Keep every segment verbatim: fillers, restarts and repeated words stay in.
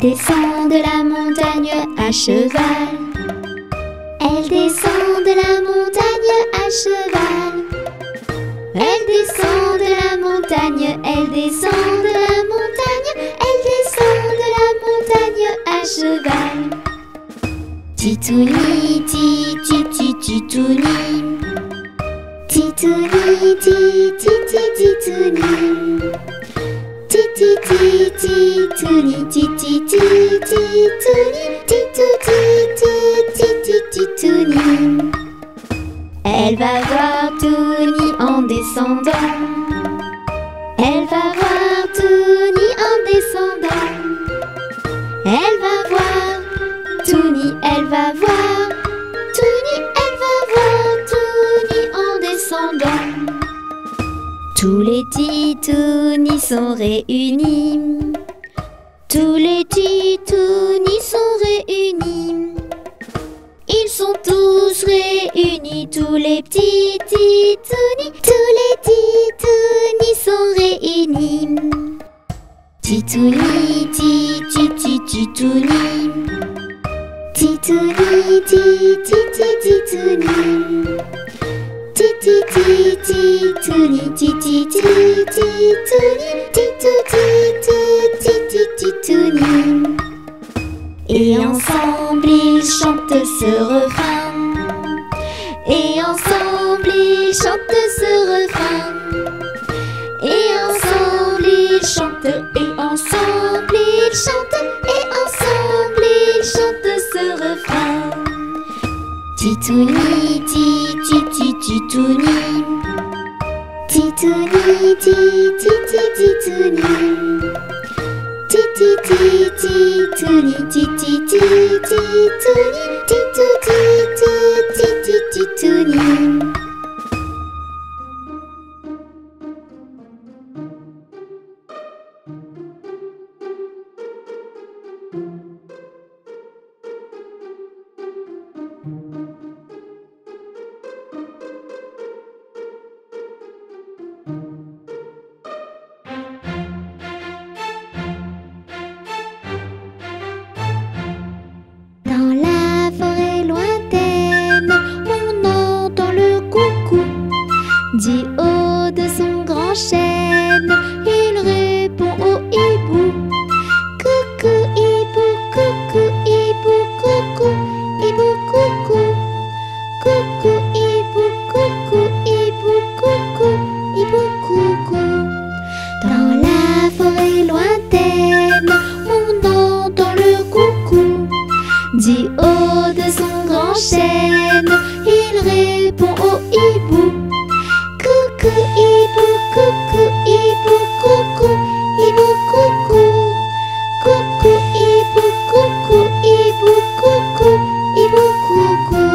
descend de la montagne à cheval. Elle descend de la montagne à cheval. Elle descend de la montagne, elle descend de la montagne, elle descend de la montagne à cheval. Titouni, ti, ti, ti, titouni. Titouni, ti, ti, ti, titouni. Titi, ti, titouni, ti, ti, ti, titouni. Titou, ti, ti, ti, ti, titouni. Elle va voir Touni en descendant. Elle va voir Touni en descendant. Elle va voir Touni, elle va voir Touni, elle va voir Touni en descendant. Tous les titounis sont réunis. Tous les titounis sont réunis. Ils sont tous réunis, tous les petits titounis. Tous les titounis sont réunis. Titouni, ti, ti, ti, titouni. Titouni, ti, ti, ti, titouni. Titi, ti, titouni, ti, ti, ti, titouni. Titou, ti, ti, ti, ti, titouni. Et ensemble ils chantent ce refrain. Et ensemble ils chantent ce refrain. Et ensemble ils chantent. Et ensemble ils chantent. Et ensemble ils chantent ce refrain. Titouni, ti, ti, ti, titouni. Titouni, ti, ti, ti, titouni. Titi, ti, titouni, ti, ti, ti, titouni. Titou, ti, ti, ti, ti, titouni. Dans la forêt lointaine, on entend le coucou. Du haut de son grand chêne, il répond au hibou. Coucou hibou, coucou hibou, coucou hibou, coucou. Coucou hibou, coucou hibou, coucou hibou, coucou. Dans la forêt lointaine, on entend le coucou. Du haut de son grand chêne, il répond au hibou. Coucou hibou, coucou hibou, coucou hibou, coucou. Coucou hibou, coucou hibou, coucou hibou, coucou.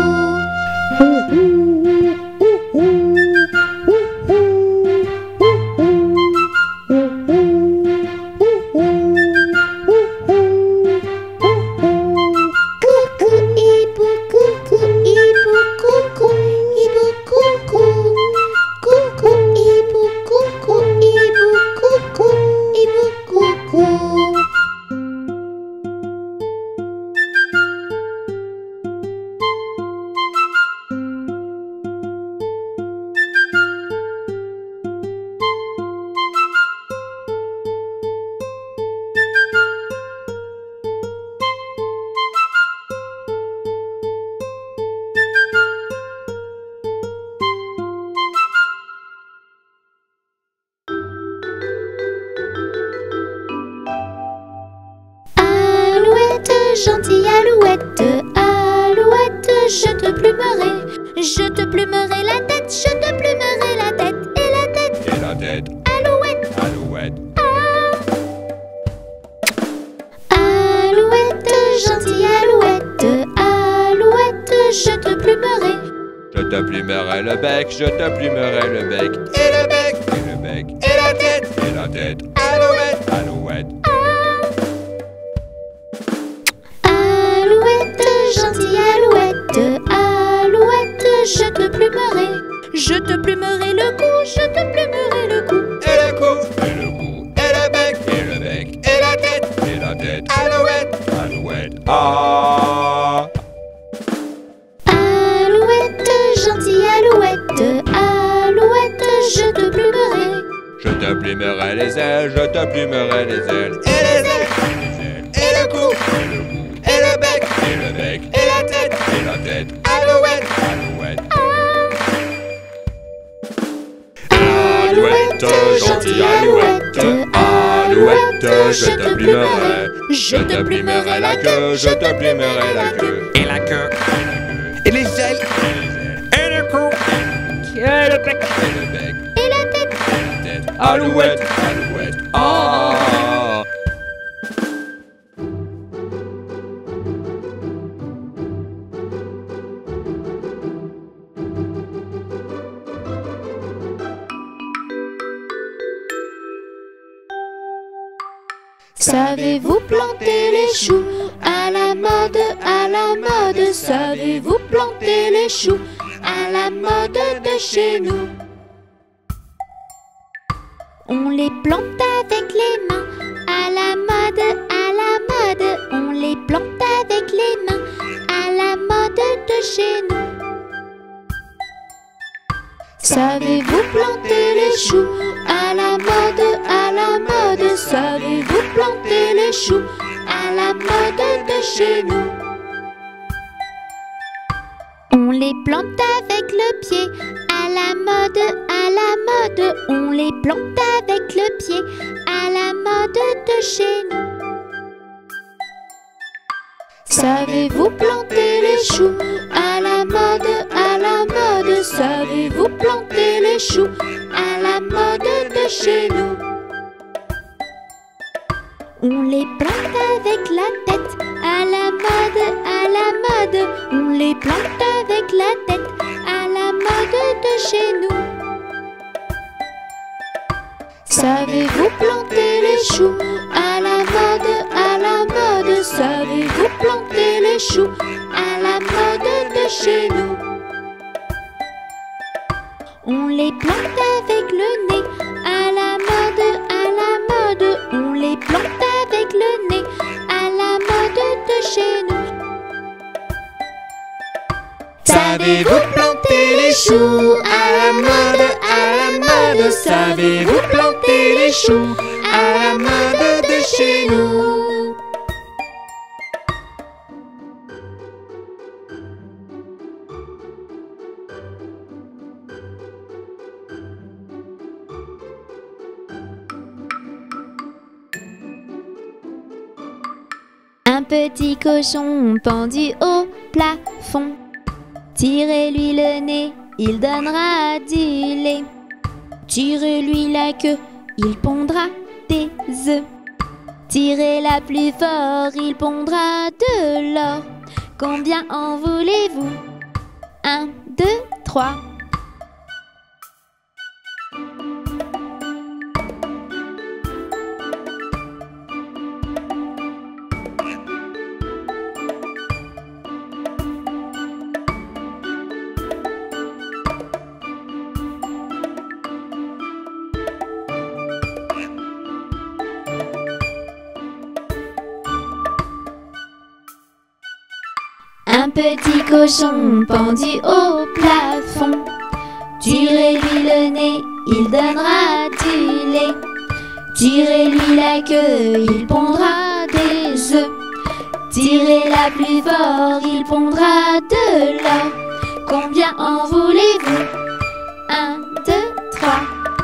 Gentille alouette, alouette, je te plumerai. Je te plumerai la tête, je te plumerai la tête. Et la tête, Et la tête, alouette, alouette. Alouette, gentille alouette, alouette, je te plumerai. Je te plumerai le bec, je te plumerai le bec. Et le bec, et le bec. Et la tête, et la tête. Alouette, alouette. Alouette, gentille alouette, alouette, je te plumerai. Je te plumerai le cou, je te plumerai le cou. Et le cou, et le cou. Et le bec, et le bec. Et la tête, et la tête. Alouette, Alouette, alouette, je te plumerai. Je te plumerai les ailes, je te plumerai les ailes. Et les ailes, et les ailes, et le cou, et le cou, et le bec, et le bec, et la tête, et la tête. Alouette, alouette. Alouette, gentille alouette, alouette, je te plumerai. Je te plumerai la queue, je te plumerai la queue. Et la queue, et les ailes, et le cou, et le bec, Et le bec, Et la tête. et la tête. Alouette, alouette. Ah. Savez-vous planter les choux à la mode, à la mode? Savez-vous planter les choux à la mode de chez nous? On les plante avec les mains à la mode, à la mode. On les plante avec les mains à la mode de chez nous. Savez-vous planter les choux à la mode, à la mode? Savez-vous planter les choux à la mode de chez nous? On les plante avec le pied à la mode, à la mode. On les plante avec le pied à la mode de chez nous. Savez-vous planter les choux à la mode, à la mode? Savez-vous planter les choux à la mode de chez nous? On les plante avec la tête à la mode, à la mode. On les plante avec la tête à la mode de chez nous. Savez-vous planter les choux à la mode, à la mode? Savez-vous planter les choux à la mode de chez nous? On les plante avec le nez à la mode, à la mode. On les plante avec le nez à la mode de chez nous. Savez-vous planter les choux à la mode, à la mode? Savez-vous planter les choux à la mode de chez nous? Un petit cochon pendu au plafond. Tirez-lui le nez, il donnera du lait. Tirez-lui la queue, il pondra des œufs. Tirez-la plus fort, il pondra de l'or. Combien en voulez-vous? Un, deux, trois. Un petit cochon pendu au plafond. Tirez-lui le nez, il donnera du lait. Tirez-lui la queue, il pondra des œufs. Tirez-la plus fort, il pondra de l'or. Combien en voulez-vous? Un, deux, trois.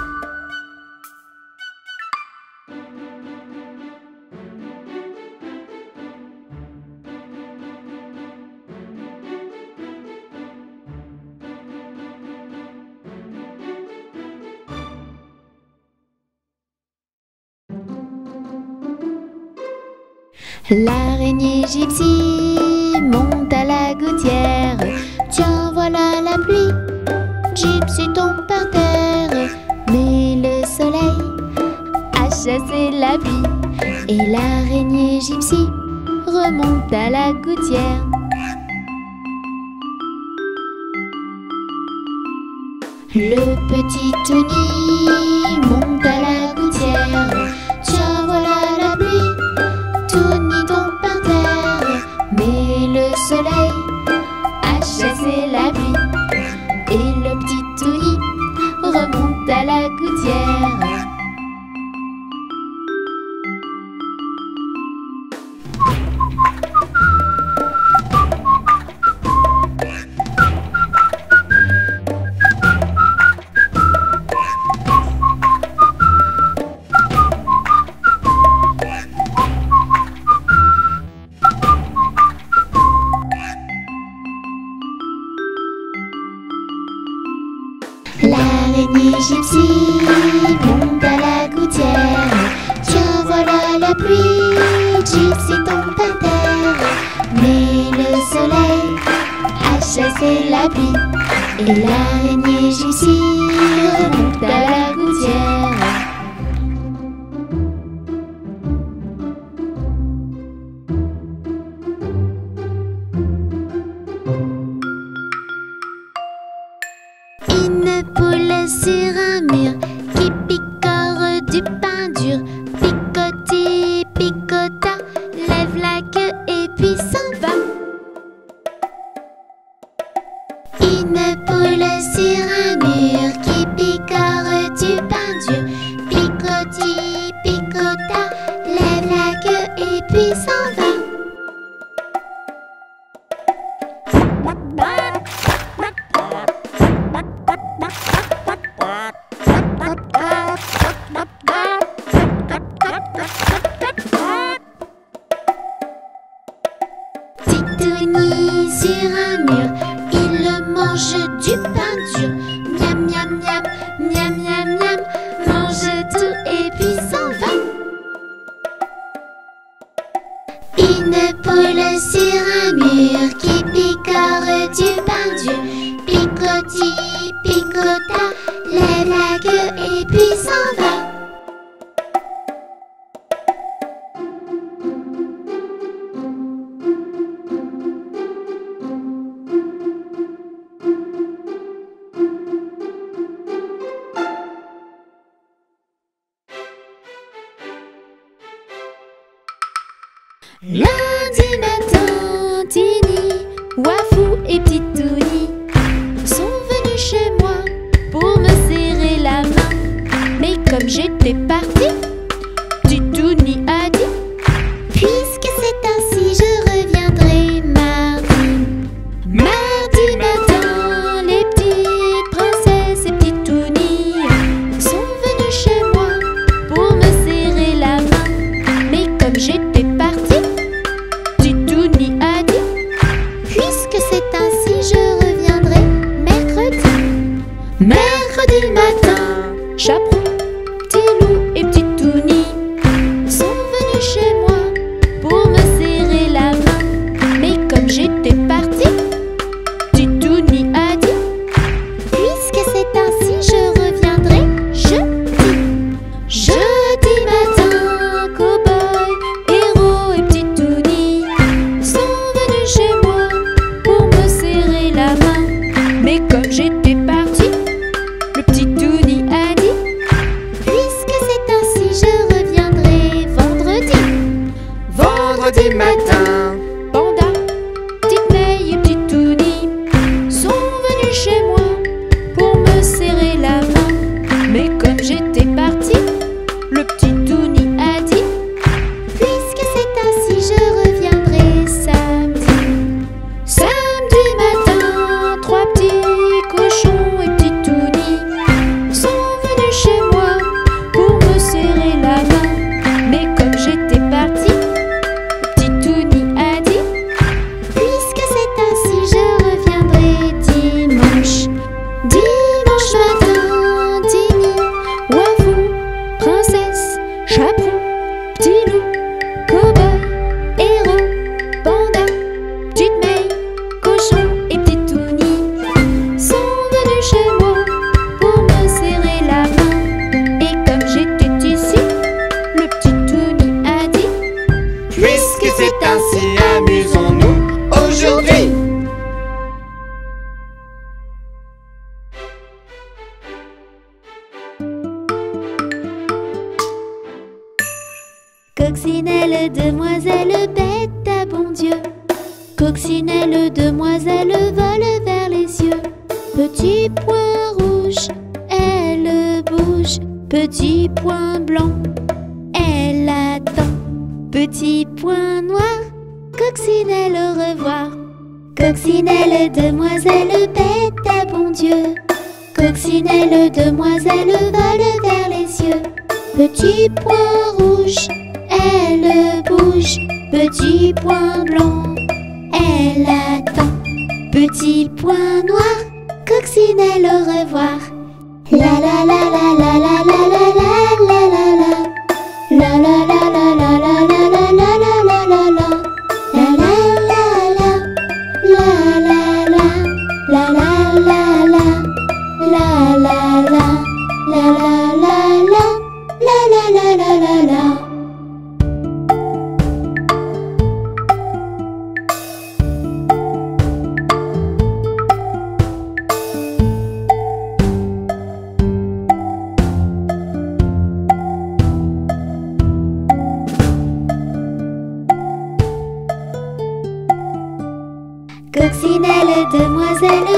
L'araignée gypsy monte à la gouttière. Tiens, voilà la pluie. Gypsy tombe par terre. Mais le soleil a chassé la pluie. Et l'araignée gypsy remonte à la gouttière. Le petit Tony monte à la gouttière. Tiens, voilà la pluie. Tony tombe par terre, mais le soleil a chassé la pluie. Et le petit l'araignée gypsy monte à la gouttière. Tiens, voilà la pluie, Gypsy tombe par terre. Mais le soleil a chassé la pluie et l'araignée Gypsy remonte à la gouttière. Une poule sur un mur qui picore du pain dur. Picoti, picota, lève la queue et puis s'en va. Une poule sur un mur qui picore du pain dur. Picoti, picota, lève la queue et puis s'en va. Titouni sur un mur, il mange du pain dur. Miam, miam, miam, miam, miam, miam, mange tout et puis s'en va. Une poule sur un mur qui picore du pain dur. Picoti, picota, lève la queue et puis s'en va. Lundi matin, Tini, Wafou et Titouni sont venus chez moi pour me serrer la main. Mais comme j'étais partie, Titouni a dit: puisque c'est ainsi, je reviendrai mardi. Mardi matin, les petites princesses et Titouni sont venues chez moi pour me serrer la main. Mais comme j'étais partie, Titouni a dit: puisque c'est ainsi, je reviendrai mercredi. Mercredi matin, Chaperon, Petit Loup et Titouni sont venus chez moi pour me serrer la main. Mais comme j'étais partie, Titouni a dit: puisque c'est ainsi, je reviendrai jeudi. Jeudi matin, Cow-Boy, Héros et Titouni sont venus chez moi pour me serrer la main. Mais comme j'étais partie, le petit Titouni a dit: puisque c'est ainsi, je reviendrai vendredi. Vendredi matin, Panda, Petite May et Titouni sont venus chez moi pour me serrer la main. Mais comme j'étais partie, le petit Titouni a dit: puisque c'est ainsi, je reviendrai samedi. Samedi matin, trois petits cochons et Titouni sont venus chez moi pour me serrer la main. Mais comme j'étais partie, le petit Titouni a dit: puisque c'est ainsi, je reviendrai dimanche. Dimanche matin, Tini, Wafou, Princesse, Chaperon, Petit Loup, Cow-Boy, Héros, Panda, Petite May, Cochon et Titouni sont venus chez moi pour me serrer la main. Et comme j'étais ici, le petit Titouni a dit: Puisque c'est ainsi, amusons-nous aujourd'hui. Coccinelle, demoiselle, bête à bon Dieu. Coccinelle, demoiselle, vole vers les cieux. Petit point rouge, elle bouge. Petit point blanc, elle attend. Petit point noir, Coccinelle, au revoir. Coccinelle, demoiselle, bête à bon Dieu. Coccinelle, demoiselle, vole vers les cieux. Petit point rouge, elle bouge. Petit point blanc, elle attend. Petit point noir, Coccinelle, au revoir. La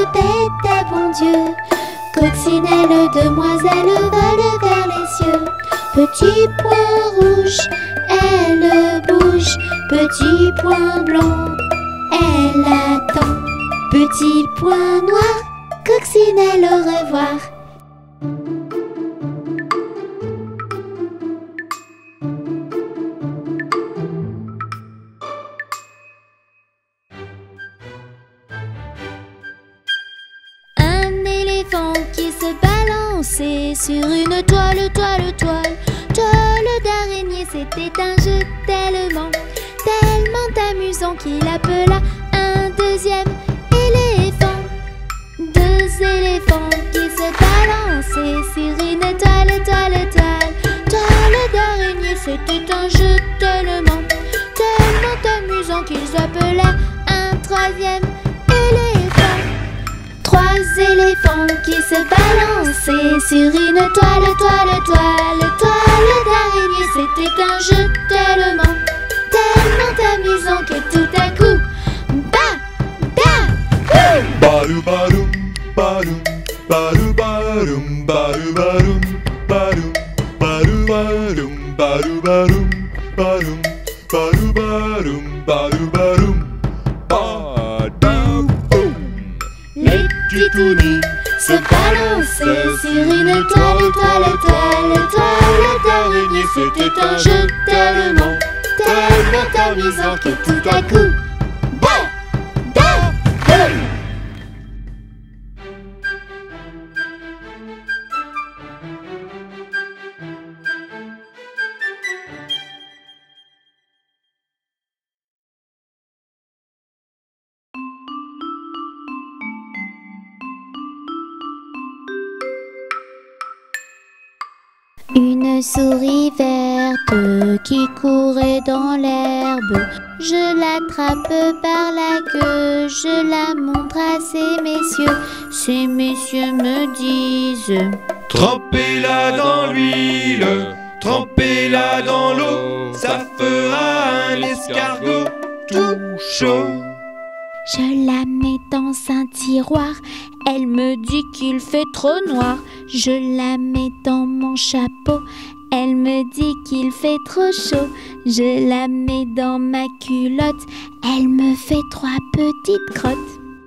bête à bon Dieu. Coccinelle, demoiselle, vole vers les cieux. Petit point rouge, elle bouge. Petit point blanc, elle attend. Petit point noir, Coccinelle, au revoir. Qui se balançait sur une toile, toile, toile, toile d'araignée. C'était un jeu tellement, tellement amusant qu'il appela un deuxième éléphant. Deux éléphants qui se balançaient sur une toile, toile, toile, toile d'araignée. C'était un jeu tellement, tellement amusant qu'ils appelèrent un troisième éléphant. Trois éléphants qui se balançaient sur une toile, toile, toile, toile d'araignée. C'était un jeu tellement, tellement amusant que tout à coup, ba, ba, boum! Badou badoum, badoum, badou badoum, badou badoum, badoum, badou badoum, badou badoum, badoum, badou badoum, badou badoum, badou boum. Les titounous se balançaient sur une toile, toile, toile, toile d'araignée. C'était un jeu tellement, tellement amusant que tout à coup, ba, ba, boum! Une souris verte qui courait dans l'herbe. Je l'attrape par la queue, je la montre à ces messieurs. Ces messieurs me disent: Trempez-la dans l'huile, trempez-la dans l'eau, ça fera un escargot tout chaud. Je la mets dans un tiroir, elle me dit qu'il fait trop noir. Je la mets dans mon chapeau, elle me dit qu'il fait trop chaud. Je la mets dans ma culotte, elle me fait trois petites crottes.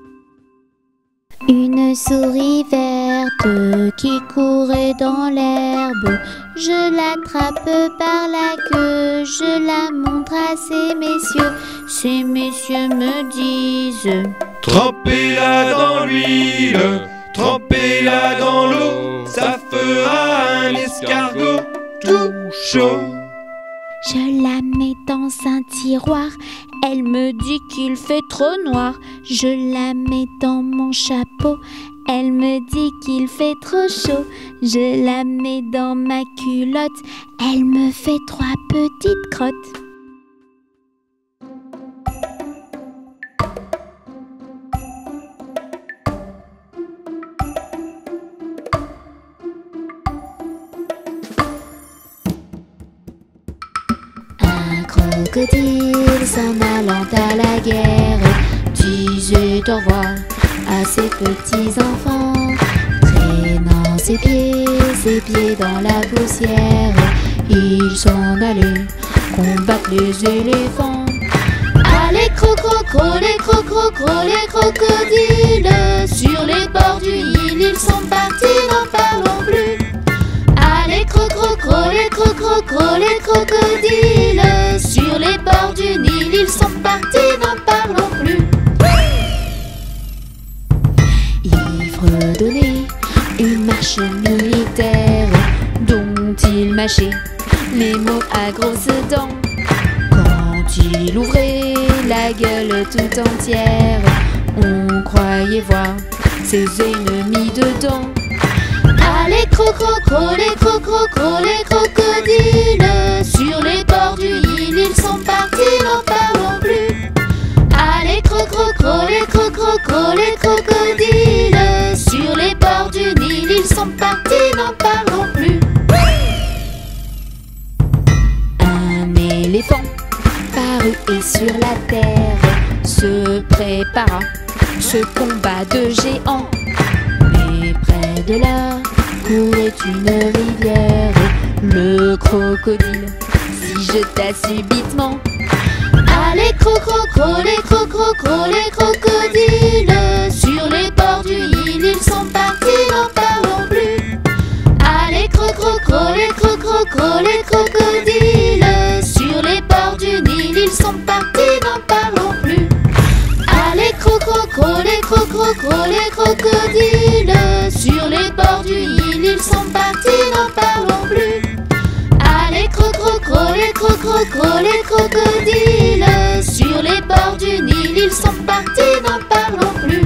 Une souris verte qui courait dans l'herbe. Je l'attrape par la queue, je la montre à ces messieurs. Ces messieurs me disent: Trempez-la dans l'huile, trempez-la dans l'eau, ça fera un escargot tout chaud. Je la mets dans un tiroir, elle me dit qu'il fait trop noir. Je la mets dans mon chapeau, elle me dit qu'il fait trop chaud. Je la mets dans ma culotte, elle me fait trois petites crottes. Un crocodile s'en allant à la guerre disait au revoir à ses petits enfants, traînant ses pieds, ses pieds dans la poussière. Ils s'en allaient combattre les éléphants. Allez crocro-cro, les crocro-cro, les crocodiles, sur les bords du Nil ils sont partis, n'en parlons plus. Allez crocro-cro, les crocro-cro, les crocodiles, sur les bords du Nil ils sont partis, n'en parlons plus. Il fredonnait une marche militaire dont il mâchait les mots à grosses dents. Quand il ouvrait la gueule tout entière, on croyait voir ses ennemis dedans. Allez crocro-cro, les crocro-cro, les crocodiles, sur les bords du Nil ils sont partis, n'en parlons plus. Allez crocro-cro, les crocro-cro, les crocodiles, sur les bords du Nil ils sont partis, n'en parlons plus. Un éléphant parut et sur la terre se prépara ce combat de géants. Mais près de là courait une rivière. Le crocodile s'y jeta subitement. Allez, cro-cro-cro, les cro-cro-cro, les crocodiles. Sur les bords du Nil, ils sont partis, n'en parlons plus. Allez, cro-cro-cro, les cro-cro-cro, les crocodiles. Sur les bords du Nil, ils sont partis, n'en parlons plus. Allez, cro-cro-cro, les cro-cro-cro, les crocodiles. Sur les bords du Nil, ils sont partis, n'en parlons plus. Allez, cro-cro-cro, les cro-cro-cro, les crocodiles. Sur les bords du Nil, ils sont partis, n'en parlons plus.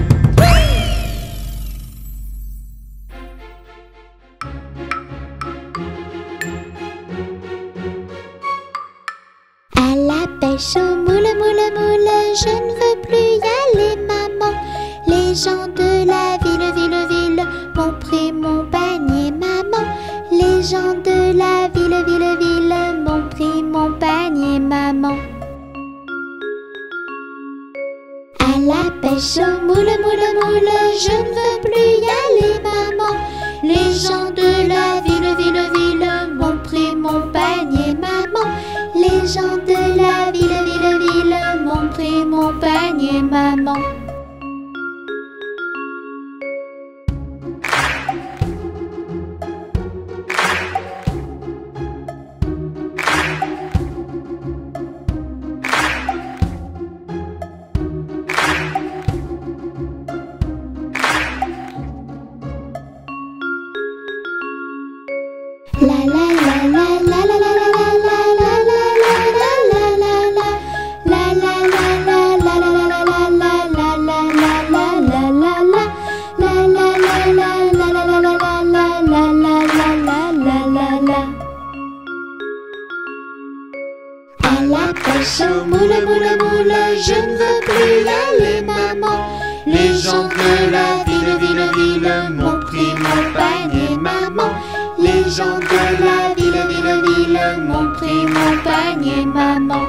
À la pêche au moule, moule, moule, je ne veux plus y aller, maman. Les gens de la ville, ville, ville m'ont pris mon panier, maman. Les gens de la ville, ville, ville m'ont pris mon panier, maman. À la pêche au moule, moule, moule, je ne veux plus y aller, maman. Les gens de la ville, ville, ville m'ont pris mon panier, maman. Les gens de la ville, ville, ville m'ont pris mon panier, maman. La la la la la la la la la la la la la la la la À la pêche au moule, moule, moule, je ne veux plus y aller, maman. Les gens de la ville, ville, ville m'ont pris mon panier, maman. Les gens de la ville, ville, ville m'ont pris mon panier, maman.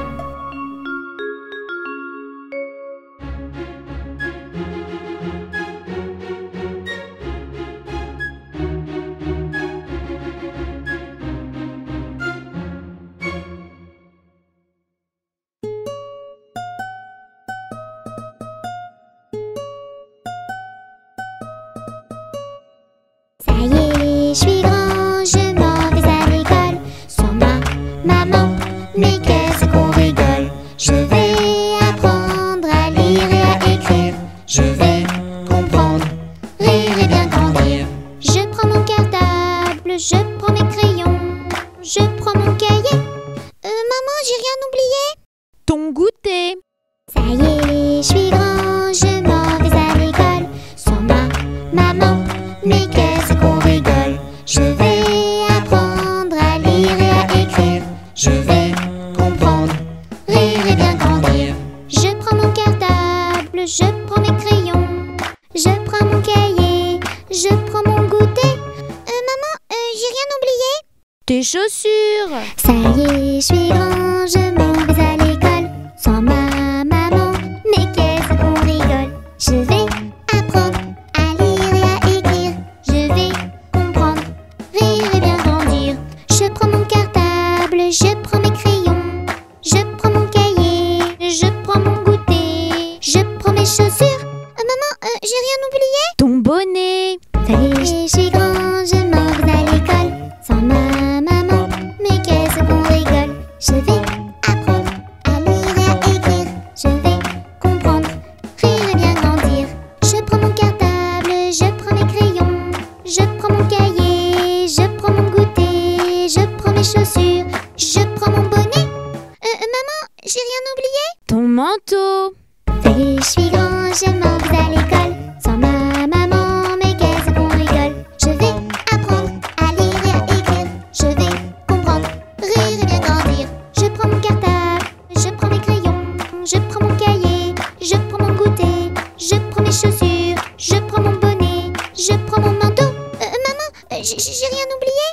Ça y est, je suis grand, je m'en vais à l'école. Sans ma maman, mais qu'est-ce qu'on rigole. Je vais apprendre à lire et à écrire. Je vais comprendre, rire et bien grandir. Je prends mon cartable, je prends mes crayons, je prends mon cahier. Euh, maman, j'ai rien oublié. Ton goûter. Ça y est, je suis grand, je m'en vais à l'école. Sans ma maman, mais qu'est-ce qu'on rigole. Je vais apprendre à lire et à écrire. Je vais comprendre, rire et bien grandir. Je prends mon cartable, je prends mes crayons, je prends mon cahier, je prends mon goûter. Euh, maman, euh, j'ai rien oublié. Tes chaussures. Ça y est, je suis grand, je m'en vais à l'école. Sans ma maman, mais qu'est-ce qu'on rigole. Je vais apprendre à lire et à écrire. Je vais comprendre, rire et bien grandir. Je prends mon cartable, je prends mes crayons, je prends mon cahier, je prends mon goûter, je prends mes chaussures. Euh, maman, euh, j'ai rien oublié. Ton bonnet. Ça y est, je suis grand, je m'en vais à l'école. Sans ma maman, mais qu'est-ce qu'on rigole. Je vais apprendre à lire et à écrire. Je vais comprendre, rire et bien grandir. Je prends mon cartable, je prends mes crayons, je prends mon cahier, je prends mon goûter, je prends mes chaussures, je prends mon bonnet. Euh, euh, maman, j'ai rien oublié. Ton manteau. Ça y est, je suis grand, je m'en vais à l'école. Sans ma maman, mais qu'est-ce qu'on rigole. Je vais apprendre à lire et à écrire. Je vais comprendre, rire et bien grandir. Je prends mon cartable, je prends mes crayons, je prends mon cahier, je prends mon goûter, je prends mes chaussures, je prends mon bonnet, je prends mon manteau. Euh, maman, euh, j'ai j'ai rien oublié.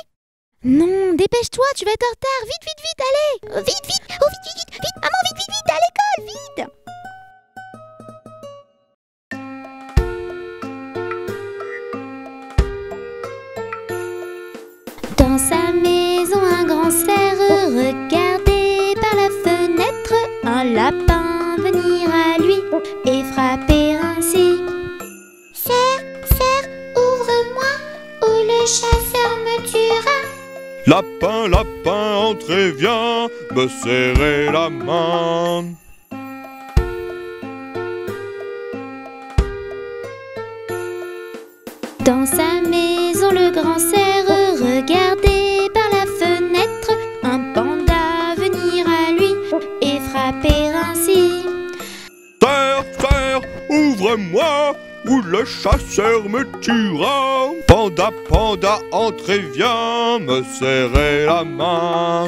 Non, dépêche-toi, tu vas être en retard. Vite, vite, vite, allez. Euh, vite, vite, oh vite, vite, vite, vite, maman, vite, vite, vite, à l'école, vite. Dans sa maison, un grand cerf regardait par la fenêtre un lapin venir à lui et frapper ainsi. Cerf, cerf, ouvre-moi, ou le chasseur me tuera. Lapin, lapin, entrez, viens me serrer la main. Dans sa maison, le grand cerf regardait par la fenêtre un panda venir à lui et frapper ainsi. Cerf, cerf, ouvre-moi, ou le chasseur me tuera. Panda, panda, entrez, viens me serrer la main.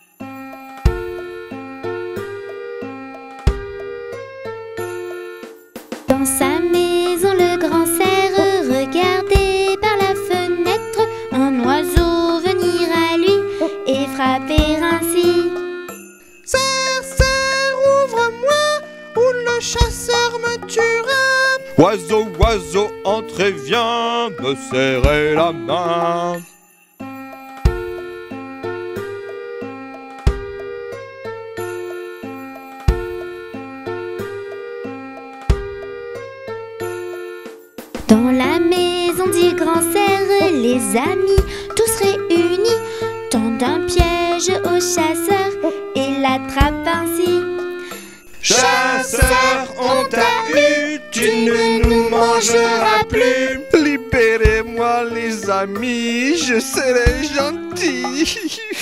Dans sa maison, le grand cerf regardait par la fenêtre un oiseau venir à lui et frapper ainsi. Cerf, cerf, ouvre-moi, ou le chasseur me tuera. Oiseau, oiseau, entrez, viens me serrer la main. Dans la maison du grand cerf, les amis, tous réunis, tendent un piège au chasseur et l'attrapent ainsi. Chasseur, on t'a eu, tu ne nous mangeras plus. Libérez-moi les amis, je serai gentil.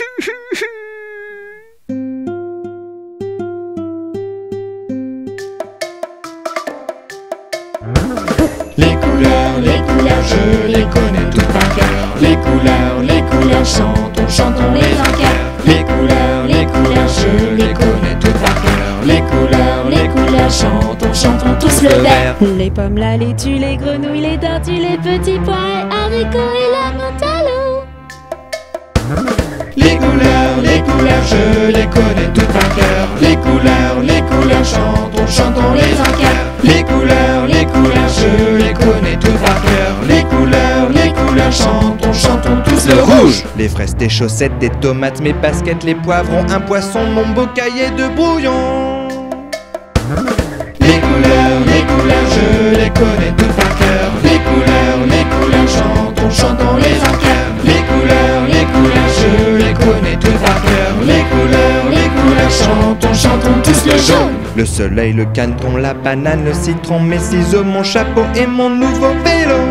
Les couleurs, les couleurs, je les connais toutes par cœur. Les couleurs, les couleurs, chantons, chantons les en cœur. Les couleurs, les couleurs, je les connais toutes par cœur. Les couleurs, les couleurs, chantons, chantons tous le vert. Les pommes, la laitue, les grenouilles, les tortues, les petits pois, haricots et la menthe à l'eau. Les couleurs, les couleurs, je les connais toutes par cœur. Les couleurs, les couleurs, chantons, chantons les en cœur. Les couleurs, les couleurs, je les connais toutes par cœur. Les couleurs, les couleurs, chantons, chantons tous le rouge. Les fraises, tes chaussettes, des tomates, mes baskets, les poivrons, un poisson, mon beau cahier de brouillon. Les couleurs, les couleurs, je les connais toutes par cœur. Les couleurs, les couleurs, chantons, chantons les en cœur. Les couleurs, les couleurs, je les connais toutes par cœur. Les couleurs, les couleurs, chantons, chantons tous le jaune. Le soleil, le caneton, la banane, le citron, mes ciseaux, mon chapeau et mon nouveau vélo.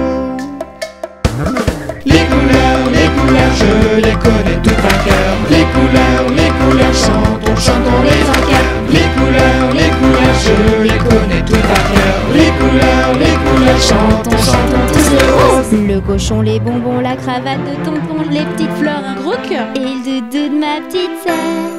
Les couleurs, les couleurs, je les connais toutes par cœur. Les couleurs, les couleurs, chantons, chantons les en cœur. Les couleurs, les couleurs, je les connais toutes par cœur. Les couleurs, les couleurs, chantons, chantons tous le rose. Le cochon, les bonbons, la cravate de tonton, les petites fleurs, un gros cœur. Et le doudou de ma petite sœur.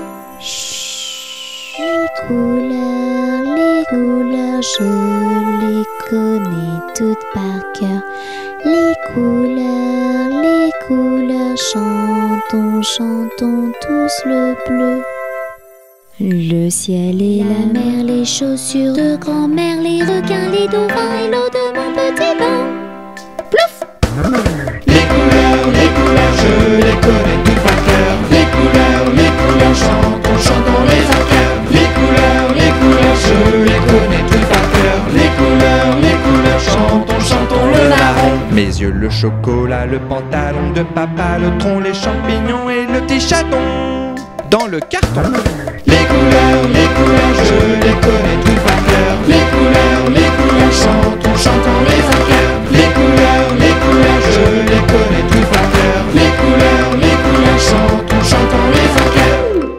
Les couleurs, les couleurs, je les connais toutes par cœur. Les couleurs, les couleurs, chantons, chantons tous le bleu. Le ciel et la mer, les chaussures de grand-mère, les requins, les dauphins et l'eau de mon petit bain. Plouf! Les couleurs, les couleurs, je les connais toutes par cœur. Les couleurs, les couleurs, chantons, chantons les en cœur. Les couleurs, les couleurs, je les connais toutes par cœur. Les couleurs, les couleurs, chantons, chantons le marron. Mes yeux, le chocolat, le pantalon de papa, le tronc, les champignons et le petit chaton. Dans le carton. Les couleurs, les couleurs, je les connais toutes par cœur. Les couleurs, les couleurs, chantons, chantons les en cœur. Les couleurs, les couleurs, je les connais toutes par cœur. Les couleurs, les couleurs, chantons, chantons les en cœur.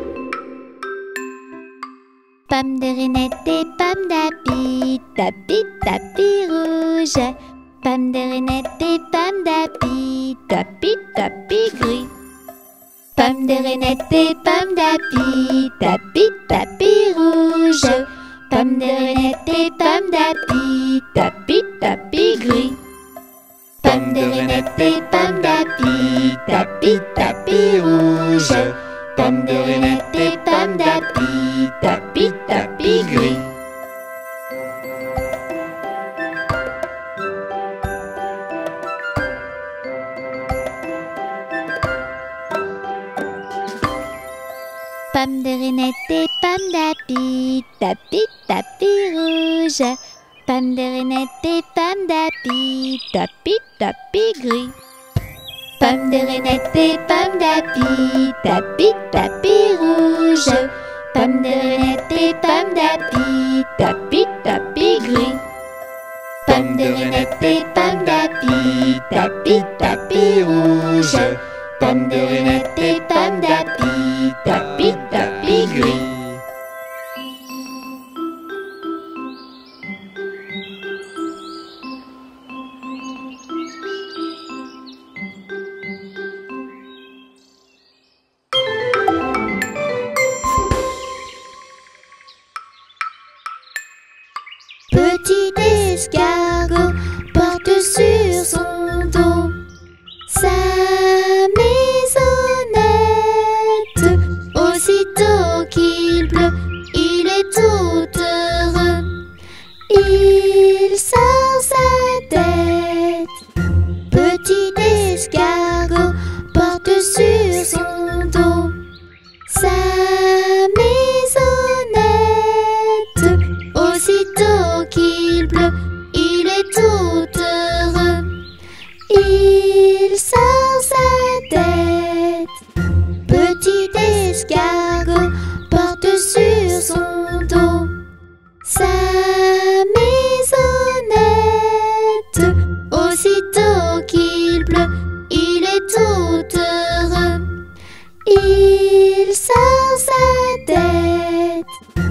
Pommes de reinette et pommes d'api, tapi, tapi rouge. Pommes de reinette et pommes d'api, tapi, tapi gris. Pommes de reinette et pommes d'api, tapi, tapi rouge. Pommes de reinette et pommes d'api, tapi, tapi gris. Pommes de reinette et pommes d'api, tapi, tapi rouge. Pommes de reinette et pommes d'api, tapi, tapi gris. Pommes de Renette et pommes d'api, tapis, tapis rouge. Pommes de Renette et pommes d'api, tapis, tapis gris. Pommes de Renette et pommes d'api, tapis, tapis rouge. Pommes de Renette et pommes d'api, tapis, tapis gris. Pommes de Renette et pommes d'api, tapis, tapis rouge. Pommes de Renette et pommes d'api, tapis, tapis gris. Petit escargot porte sur son dos sa maisonnette. Aussitôt qu'il pleut, il est tout heureux. Il sort sa tête. Petit escargot porte sur son dos sa maisonnette. Aussitôt qu'il pleut, il est tout heureux. Il sort sa tête. Petit escargot porte sur son dos sa maisonnette. Aussitôt qu'il pleut, il est tout heureux. Il sort sa tête.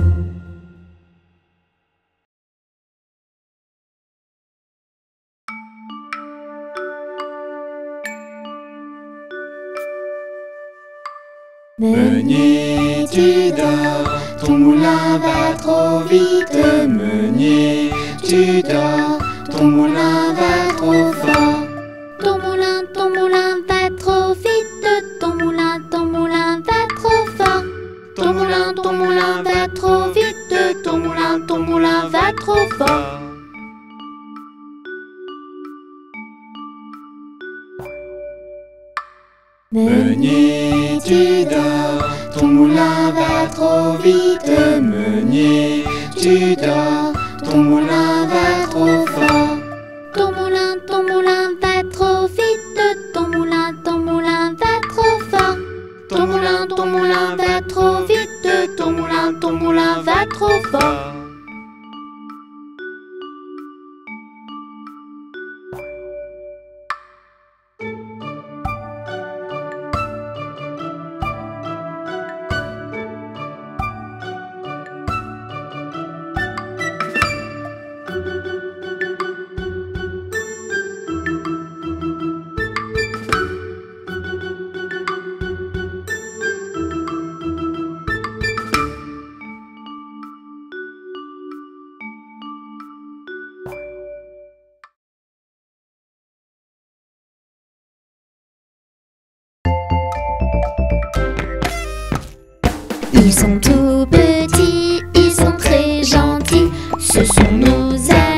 Meunier, tu dors, ton moulin va trop vite. Meunier, tu dors, ton moulin va trop fort. Ton moulin, ton moulin va trop vite. Ton moulin, ton moulin va trop fort. Ton moulin, ton moulin va trop vite. Ton moulin, ton moulin va trop fort. Meunier, tu dors, ton moulin va trop vite. Meunier, tu dors, ton moulin va trop fort. Ton moulin, ton moulin va trop vite. Ton moulin, ton moulin va trop fort. Ton moulin, ton moulin va trop vite. Ton moulin, ton moulin va trop fort. Ils sont tout petits, ils sont très gentils. Ce sont nos amis.